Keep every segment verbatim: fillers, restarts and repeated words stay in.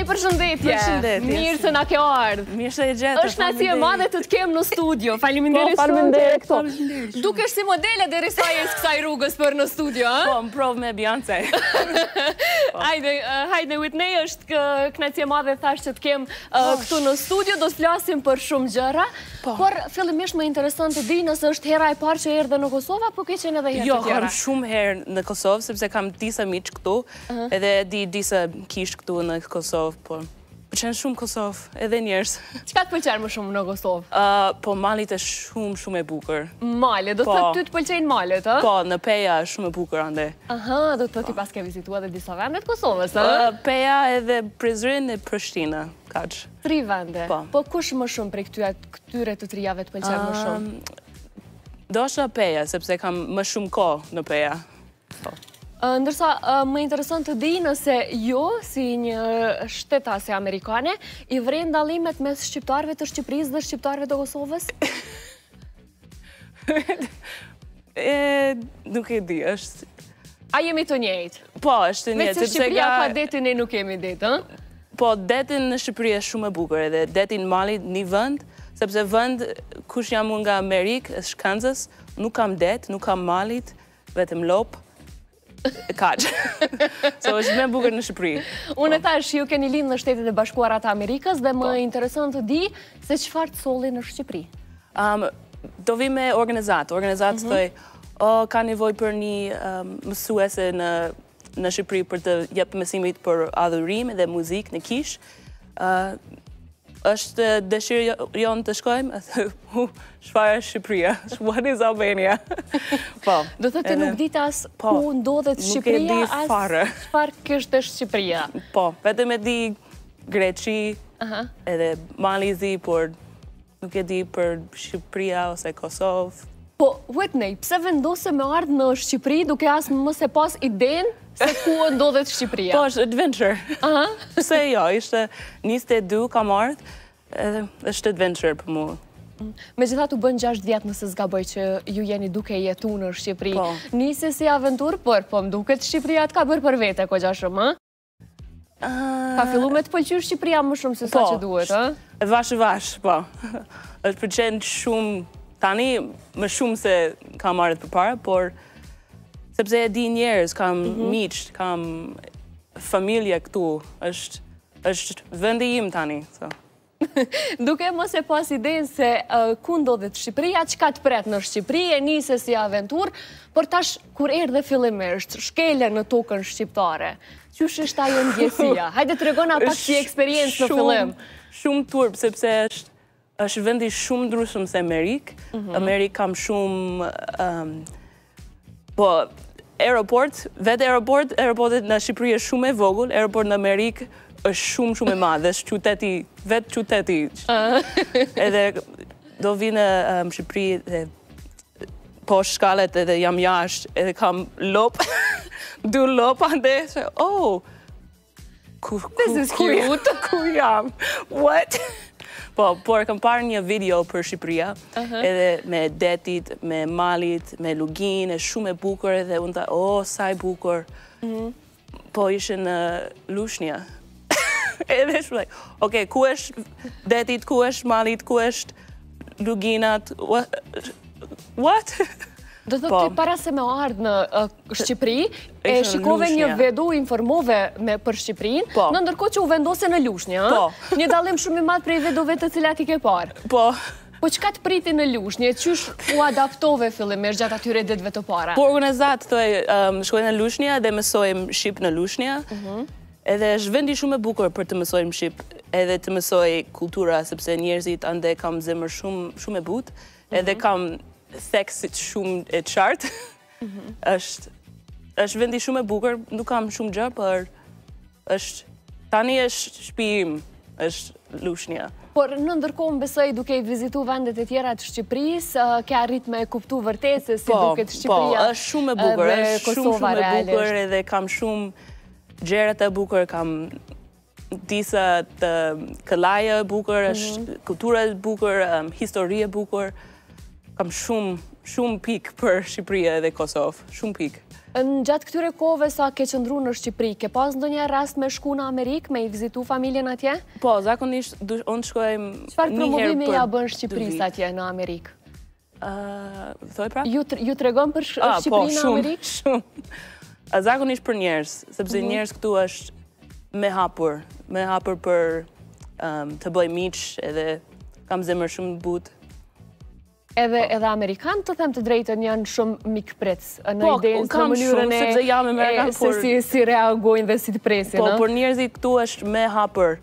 Whitney, përshëndetje. Përshëndetje. Mirë se na ke ardhur. Mirë se e gjeta. Është kënaqësi e madhe të të kem në studio. Faleminderit Po, shumë faleminderit, këto. faleminderit shumë. Dukesh si modele derisa jesh kësaj rrugës për në studio, ëh? Po, më prov me Beyoncé. Hajde, uh, hajde Whitney, është kë- kënaqësi e madhe thash që të kem uh, këtu në studio, do të flasim për shumë gjëra. Po. Por fillimisht më intereson të di nëse është hera e parë që erdhe në Kosovë apo ke qenë edhe herë Jo, të tjera? kam shumë herë në Kosovë, sepse kam disa miq këtu, edhe di disa kish këtu në Kosovë, po. Pëlqen shumë Kosovë, edhe njerëz. Çka të pëlqen më shumë në Kosovë? Uh, po, malit është shumë, shumë e bukur. Male, do të Po. thotë ty të pëlqejnë malet, ëh? Po, në Peja është shumë e bukur ande. Aha, do të thotë ti pas ke vizituar edhe disa vende të Kosovës, ëh? Uh, Peja edhe Prizren e Prishtina, kaq. Tri vende. Po. Po kush më shumë prej këtyre këtyre të trijave të pëlqen më shumë? Do është Peja, sepse kam më shumë kohë në Peja. Po. Ë, Ndërsa ë, më intereson të di nëse ju, si një shtetase amerikane, i vren dallimet mes shqiptarëve të Shqipërisë dhe shqiptarëve të Kosovës? E, nuk e di, është... A jemi të njëjtë? Po, është një, Vetë se Shqipëria ka detin e nuk kemi det, ëh? Po, detin në Shqipëri është shumë e bukur, edhe detin Malit një vend, sepse vend, kush jam unë nga Amerikë, është Kansas, nuk kam det, nuk kam Malit, vetëm lop, kaq. So, është më e bukur në Shqipëri. Unë e thash, ju keni lind në Shtetet e Bashkuara të Amerikës dhe më intereson të di se çfarë të solli në Shqipëri. Um, do vi me organizat, organizat thoi, o, ka nevoj për një um, mësuese në, në Shqipëri për të jep mësimit për adhurim dhe muzik në kish. Uh, është dëshirë jonë të shkojmë, çfarë është Shqipëria? What is Albania? Po. Do thotë ti nuk dite as po, ku ndodhet nuk e Shqipëria, di as fare. çfarë kishte Shqipëria. Po, vetëm e di Greqi, Aha. edhe Malizi, por nuk e di për Shqipëria ose Kosovë. Po, Whitney, pse vendose me ardhë në Shqipëri duke as mos e pas iden se ku ndodhet Shqipëria? Po, është adventure. Aha. Pse jo, ishte njëzet e dy kam ardhë, edhe është adventure për mua. Megjithatë u bën gjashtë vjet nëse zgaboj që ju jeni duke jetu në Shqipëri. Po. Nisi si aventurë, por po më duket Shqipëria të ka bërë për vete kogja shumë, ëh? Ka fillu me të pëlqyer Shqipëria më shumë se sa që duhet, ëh? E vash e vash, po. është pëlqen shumë, tani më shumë se kam ardhë për para, por sepse e di njerëz, kam miq, kam familje këtu, është, është vendi im tani, so. Duke mos e pas idenë se uh, ku ndodhet Shqipëria, çka të pret në Shqipëri, e nise si aventurë, por tash kur erdhe fillimisht, shkele në tokën shqiptare, qysh është ajo ndjesia? Hajde tregona pak si eksperiencë në fillim. Shumë turp, sepse është, është vendi shumë ndryshëm se Amerikë. Amerikë kam shumë, um, po, aeroport, vetë aeroport, aeroportet në Shqipëri është shumë e vogël, aeroport në Amerikë është shumë, shumë e madhe, është qyteti, vetë qyteti. Edhe do vi në um, Shqipëri dhe po shkallet edhe jam jashtë, edhe kam lop, du lop ande, që, oh, ku, ku, This is ku, cute. ku jam, what? Po, por kam parë një video për Shqipëria, edhe me detit, me malit, me lugin, e shumë e bukur, edhe unë ta, oh, sa e bukur. Po, ishe në Lushnja. Edhe shumë, like, okay, ku është detit, ku është malit, ku është luginat, what? What? Do të Po. ti para se me ardhë në uh, Shqipëri, e Ishte në shikove një Lushnja. vedu, informove me për Shqipërinë, Po. në ndërkohë që u vendose në Lushnjë, ëh? Po. Një dallim shumë i madh prej vedove të cilat i ke parë. Po, Po çka të priti në Lushnjë? Qysh u adaptove fillimisht gjatë atyre ditëve të para? po organizat, thoj, um, shkoj në Lushnja dhe mësojmë Shqip në Lushnja, edhe është vendi shumë e bukur për të mësojmë Shqip, edhe të mësoj kultura, sepse njerëzit ande kam zemër shumë, shumë e butë, edhe kam theksit shumë e qartë. është, është vendi shumë e bukur, nuk kam shumë gjë, por është, tani është shtëpi im, është Lushnja. Por në ndërkohë besoj duke i vizitu vendet e tjera të Shqipërisë, uh, ke arrit me kuptu vërtet se si Po, duket po, Shqipëria. është shumë e bukur, dhe është shumë Kosova shumë e realisht. bukur, edhe kam shumë gjërat e bukur, kam disa të këllaje e bukur, është kultura e bukur, um, histori e bukur, kam shumë, shumë pik për Shqipëria dhe Kosovë, shumë pik. Në gjatë këtyre kohëve sa ke qëndru në Shqipëri, ke pas ndonjë rast me shku në Amerikë, me i vizitu familjen atje? Po, zakonisht, unë shkoj një herë për dy vit. Çfarë promovimi ja bën Shqipërisë atje në Amerikë? Thoj pra? Ju të regon për Shqipërinë në Amerikë? Po, shumë, shumë. Zakonisht për njerës, sepse njerës këtu është me hapur, me hapur për të bëj miq, edhe kam zemër shumë butë. Edhe edhe Amerikanë, të them të drejtën, janë shumë mikpritës në idenë, në mënyrën e sepse jam Amerikan, se si, si reagojnë dhe si të presin. Po, për njerëzit këtu është me hapër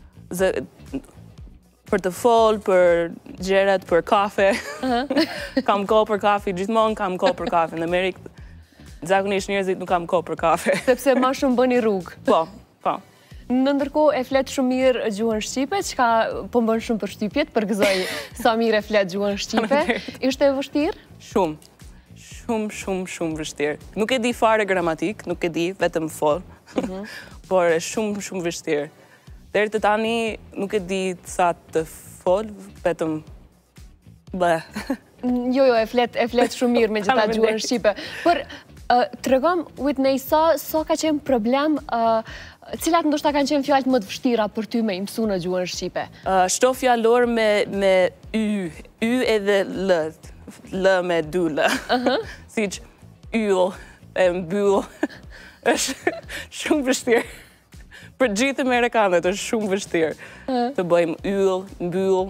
për të folë, për gjerat, për kafe. Kam kohë për kafe, gjithmonë kam kohë për kafe. Në Amerikë, zakonisht njerëzit nuk kam kohë për kafe. Sepse ma shumë bëni rrugë. Po, po. Në ndërkohë e flet shumë mirë gjuhën Shqipe, çka po më bën shumë përshtypjet, përgëzoj sa mirë e flet gjuhën Shqipe. Ishte e vështirë? Shumë. Shumë, shumë, shumë vështirë. Nuk e di fare gramatik, nuk e di, vetëm fol. Por e shumë, shumë vështirë. Deri të tani nuk e di sa të fol, vetëm bë. Jo, jo, e flet, e flet shumë mirë me gjitha gjuhën Shqipe. Por të regom, Whitney, sa ka qenë problem, cilat ndoshta kanë qenë fjallët më të vështira për ty me imësu në gjuhën Shqipe? Shto fjallor me y, y edhe l, l me dy l. Si që yll, e mbyll, është shumë vështirë. Për gjithë Amerikanët është shumë vështirë të bëjmë yll, mbyll,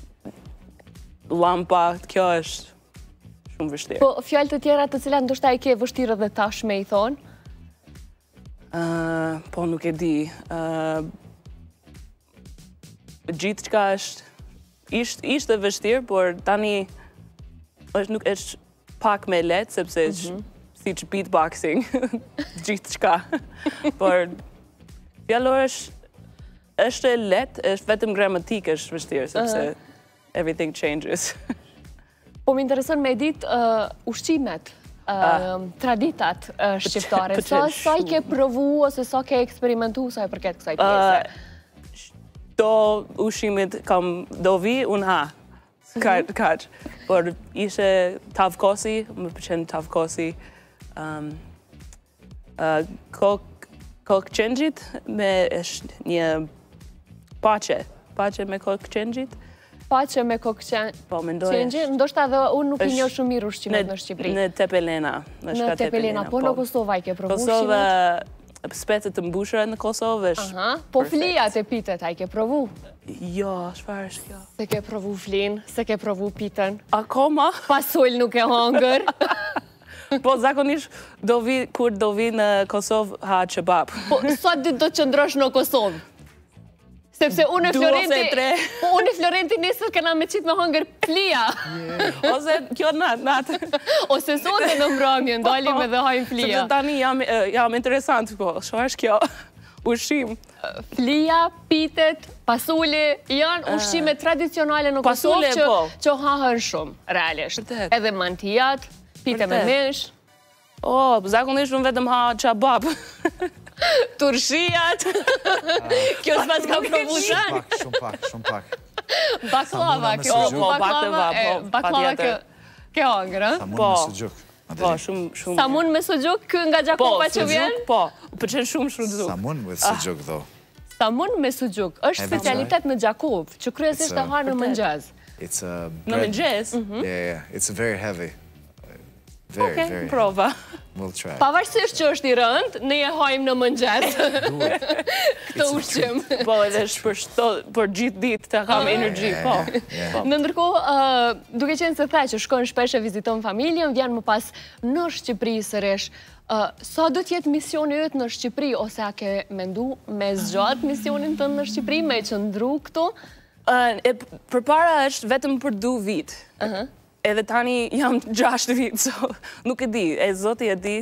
lampa, kjo është shumë vështirë. Po, fjallë të tjera të cilat ndoshta i ke vështirë dhe tash me i thonë? Po, nuk e di. Gjithë qka është, ishte vështirë, por tani është pak me letë, sepse si që beatboxing, gjithë qka. Por, fjallor është e letë, është vetëm gramatik është vështirë, sepse everything changes. Po, më interesën me ditë ushqimet, traditat shqiptare. Sa i ke provu, ose sa ke eksperimentu, sa i përket kësaj pjese? Do ushqimit kam do vi, unë ha. Kaq. Por ishe tavkosi, më përqenë tavkosi. Kok qengjit me një pache. Pache me kok qengjit. Pache me kokë qengjë, ndoshta dhe unë nuk i njoh shumë mirë ushqimet në Shqipëri. Në Tepelena. Në Tepelena, po në Kosovë i ke provu ushqimet? Kosovë, specet të mbushura në Kosovë është perfekt. Po flijat e pitet, a i ke provu? Jo, shfarë është kjo? Se ke provu flin, se ke provu pitën. Akoma? Pasull nuk e hongër. Po, zakonisht, kur do vi në Kosovë, ha qebab. Po, sa ditë do të qëndrosh në Kosovë? Sepse unë e Florenti, po unë e Florenti nesër këna me qitë me hongër plia. Ose kjo natë, natë. Ose sote në mbrëmje, ndalim edhe hajmë plia. Sepse tani jam interesant, po, shë është kjo ushqim. Plia, pitet, pasule, janë ushqime tradicionale në Kosovë që hahën shumë, realisht. Edhe mantijat, pite me mesh. O, zakonisht unë vetëm ha qabab. Turshijat. Kjo s'pas ka provu shanë. Shumë pak, shumë pak. Baklava, kjo. Baklava kjo hongër, ha? Samun me sugjuk. Po, shumë, shumë. Samun me sugjuk, kë nga Gjakova që vjen? Po, përqen shumë sugjuk. Samun with sugjuk, though. Samun me sugjuk, është specialitet në Gjakov, që kryesisht të harë në mëngjez. Në mëngjes? Yeah, it's very heavy. Very, okay, very prova. We'll try. Pavarësisht që është i rënd, ne e hajmë në mëngjes. Këtë ushqim. Po, edhe është për gjithë ditë të kam energji, po. Në ndërkohë, duke qenë se the që shkon shpesh e viziton familjen, vjen më pas në Shqipëri sërish. Sa do t'jetë misioni ytë në Shqipëri, ose a ke mendu me zgjatë misionin të në Shqipëri, me qëndru këtu? Për para është vetëm për du vitë. Edhe tani jam gjashtë vitë, so nuk e di, e zoti e di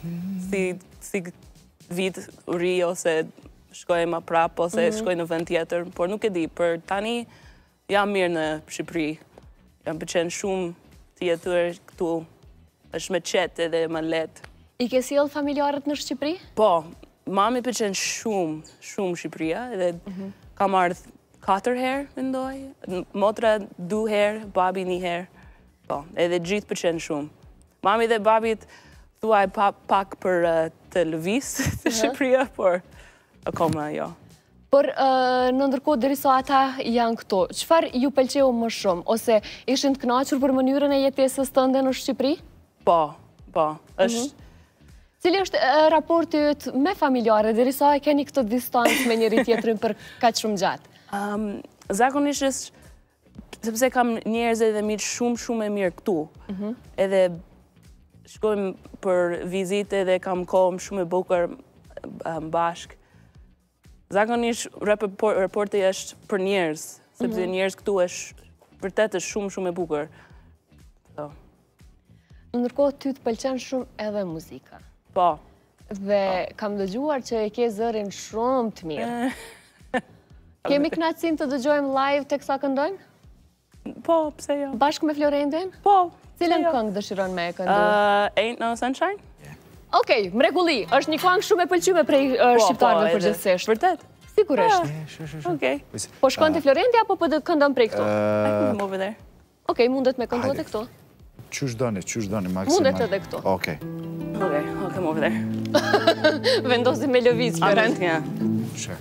si vitë ri, ose shkoj ma prap, ose shkoj në vend tjetër, por nuk e di, për tani jam mirë në Shqipëri. Jam përqenë shumë tjetër këtu, është me qetë edhe me letë. I ke sjellë familjarët në Shqipëri? Po, mami përqenë shumë, shumë Shqipëria, edhe kam ardhë katër herë, mendoj, motra du herë, babi një herë. Po, edhe gjithë pëlqen shumë. Mami dhe babit thuaj pa, pak për uh, të lëviz të Shqipëria, por akoma jo. Por uh, në ndërkohë derisa ata janë këto, çfarë ju pëlqeu më shumë? Ose ishin të kënaqur për mënyrën e jetesës tënde në Shqipëri? Po, po, është... Mm-hmm. Cili është uh, raporti yt me familjare, derisa e keni këtë distancë me njëri tjetrin për kaq shumë gjatë? Um, zakonisht është, sepse kam njerëz edhe miq shumë shumë e mirë këtu. Mm-hmm. Edhe shkojmë për vizite dhe kam kohë shumë e bukur um, bashkë. Zakonisht raporti është për njerëz, sepse mm-hmm. njerëz këtu është vërtet është shumë shumë e bukur. So. Ndërkohë ty të pëlqen shumë edhe muzika. Po. Dhe kam dëgjuar që e ke zërin shumë të mirë. Kemi kënaqësinë të dëgjojmë live teksa këndojmë? Po, pse jo? Bashkë me Florendin? Po. Cilën këngë dëshiron me e këndu? Uh, Ain't No Sunshine? Okej, mrekulli, është një këngë shumë e pëlqyme prej uh, shqiptarëve përgjithsisht. Vërtet? Sigurisht. Okej. Po shkon te Florendi apo po këndon prej këtu? I can come over there. Okej, mundet me këndu edhe këtu? Qysh doni, qysh doni maksimal. Mundet edhe këtu. Okej. Okej, I'll come over there. Vendosim me lëviz, Florend. Yeah. Sure.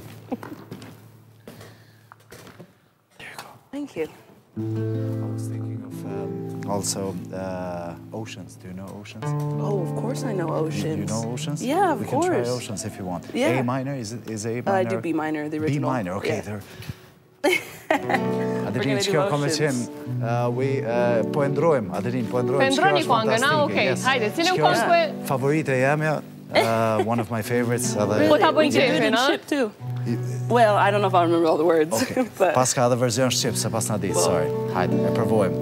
There you go. Thank you. I was thinking of um, also uh, Oceans. Do you know Oceans? Oh, of course I know Oceans. You, you know Oceans? Yeah, of we course. We can try Oceans if you want. Yeah. A minor, is it is A minor? Uh, I do B minor, the original. B minor, okay. Yeah. Aderin, që kjo ka me qenë, we po e ndrojmë, Aderin, po e ndrojmë. Po e ndrojmë një këngën, a, okej, hajde, cilën këngë po e... Favorite jemja, one of my favorites. Po ta bëjnë qefin, a? Shqip too. Well, I don't know if I remember all the words. Okay. Pas ka edhe verzion shqip, se pas na ditë, sorry. Hajde, e provojmë.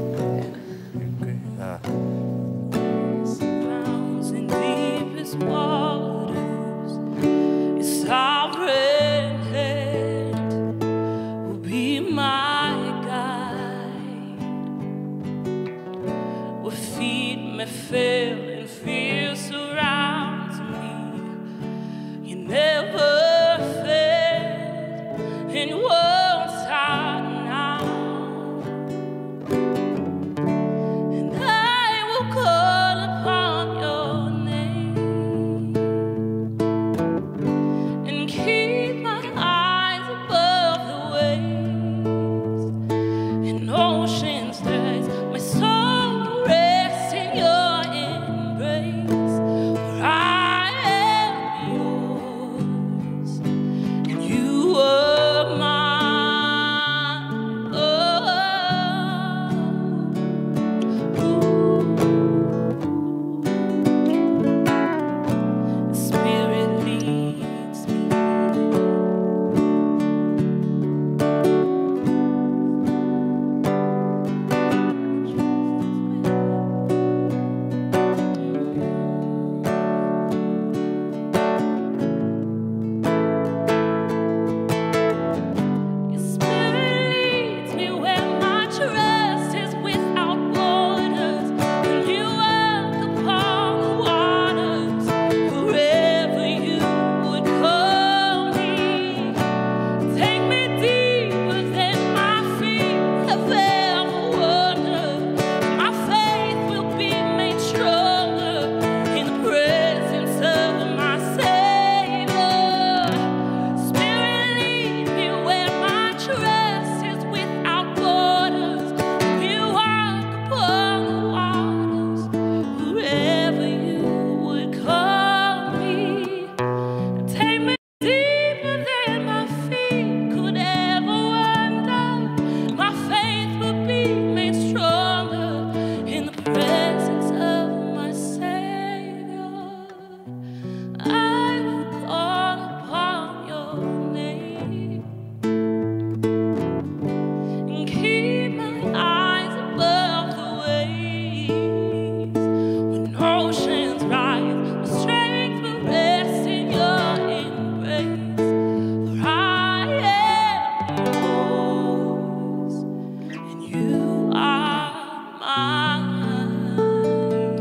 Fail and fear surrounds me. You never failed, and you won't start now. And I will call upon your name and keep my eyes above the waves and oceans that my soul rests in your.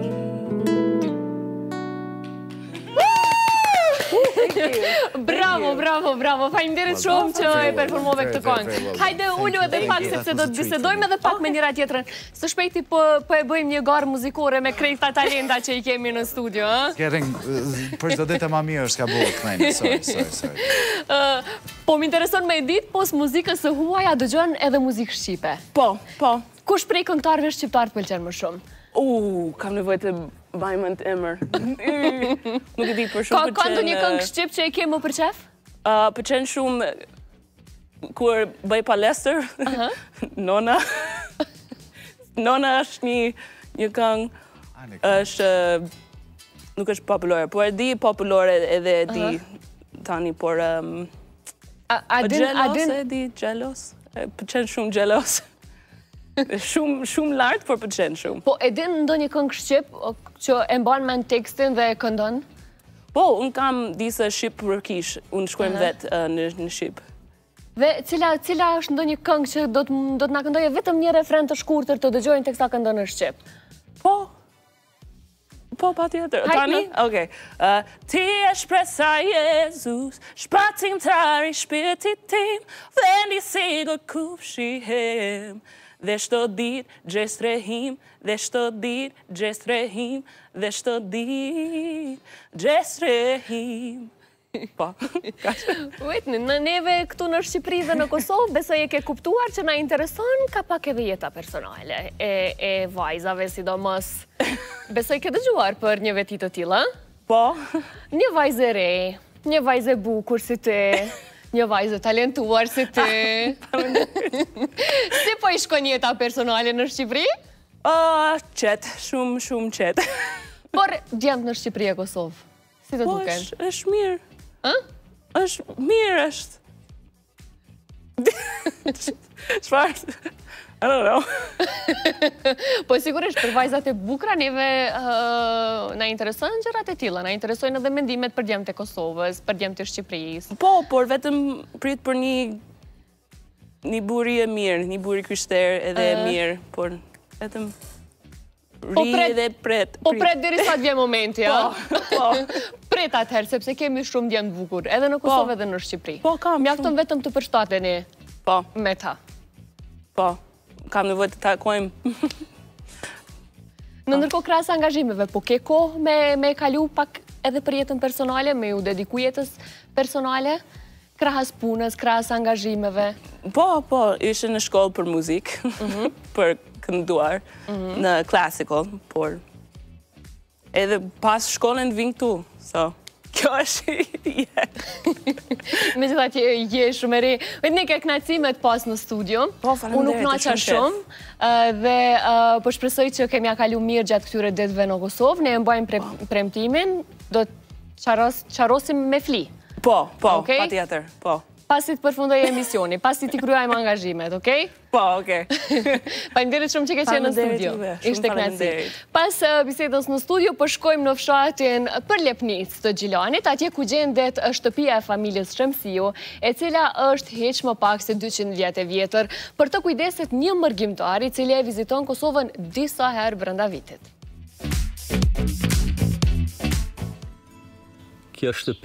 Bravo, bravo, bravo. Faleminderit shumë që e performove këtë këngë. Hajde ulu edhe pak sepse do të bisedojmë edhe pak me njëra tjetrën. Së shpejti po e bëjmë një garë muzikore me krejta talenta që i kemi në studio, ë? Getting për çdo ditë më mirë s'ka bëu kënaqë. Sorry, sorry, sorry. Po më intereson me ditë pos muzikës së huaja dëgjon edhe muzikë shqipe. Po, po. Kush prej këngëtarëve shqiptar të pëlqen më shumë? U, kam nevojë të bajmën të emër. Nuk e di për shumë pëlqen. Ka ndonjë këngë shqip që e ke më për qef? Pëlqen shumë kur bëj palestër. Nona. Nona është një një këngë është nuk është popullore, por e di popullore edhe e di tani, por A din e di Gjelos. Pëlqen shumë Gjelos. Shumë, shumë lartë, por pëlqen shumë. Po, e din ndonjë këngë shqip që e mban me në tekstin dhe e këndon? Po, unë kam disa shqip përkish, unë shkojmë vetë në shqip. Dhe cila, cila është ndonjë këngë që do të, do të na këndoje vetëm një refren të shkurtër të dëgjojnë teksta këndon në shqip? Po, po, pa tjetër. Tani? Okej. Ti e shpresa Jezus, shpatim tari shpirtit tim, vendi sigur kufshihim. Dhe shto dit gjestrehim, dhe shto dit gjestrehim, dhe shto dit gjestrehim. Po. Ujtni, në neve këtu në Shqipëri dhe në Kosovë, besoj e ke kuptuar që na intereson ka pak edhe jeta personale e vajzave, sidomos. Besoj ke dëgjuar për një veti të tilla? Po. Një vajzë e re, një vajzë e bukur si ti. Një vajzë talentuar si ti. Si po i shkon jeta personale në Shqipëri? Qetë, shumë, shumë qetë. Por djemt në Shqipëri e Kosovë, si të duken? Po, është mirë. është mirë, është. Shfarë? I don't know. Po sigurisht, për vajzat e bukra, neve na interesojnë gjërat e tilla, na interesojnë edhe mendimet për djemt e Kosovës, për djemt e Shqipërisë. Po, por vetëm prit për një një buri e mirë, një buri kryshter edhe e mirë, por vetëm ri edhe pret. Po pret deri sa të vjen momenti, ja? Po. Pret atëherë, sepse kemi shumë djemt bukur, edhe në Kosovë edhe në Shqipëri. Po, kam. Mjafton vetëm të përshtateni me ta. Po. Kam nevojë të takojmë. Në ndërkohë krahas angazhimeve, po ke kohë me kalu pak edhe për jetën personale, me u dediku jetës personale, krahas punës, krahas angazhimeve? Po, po, ishe në shkollë për muzikë, për kënduar, në classical, por edhe pas shkollën vin këtu, so kjo është jetë. Me gjitha që je shumë e re. Vetë ne ke knacime të pas në studio. Po, falenderit. Unë nuk knaqa shumë. Dhe po shpresoj që kemi akalu mirë gjatë këtyre ditëve në Kosovë. Ne e mbajmë premtimin, do të qarosim me fli. Po, po, pa tjetër, po. Pasi të përfundoj emisioni, pasi t'i kryajmë angazhimet, okej? Po, okej. Faleminderit shumë që ke qenë në studio. Ishte kënaqësi. Pas bisedës në studio, po shkojmë në fshatin Përlepnicë të Gjilanit, atje ku gjendet shtëpia e familjes Shemsiu, e cila është hiç më pak se dyqind vjet e vjetër, për të kujdeset një mërgjimtar i cili e viziton Kosovën disa herë brenda vitit. Kjo është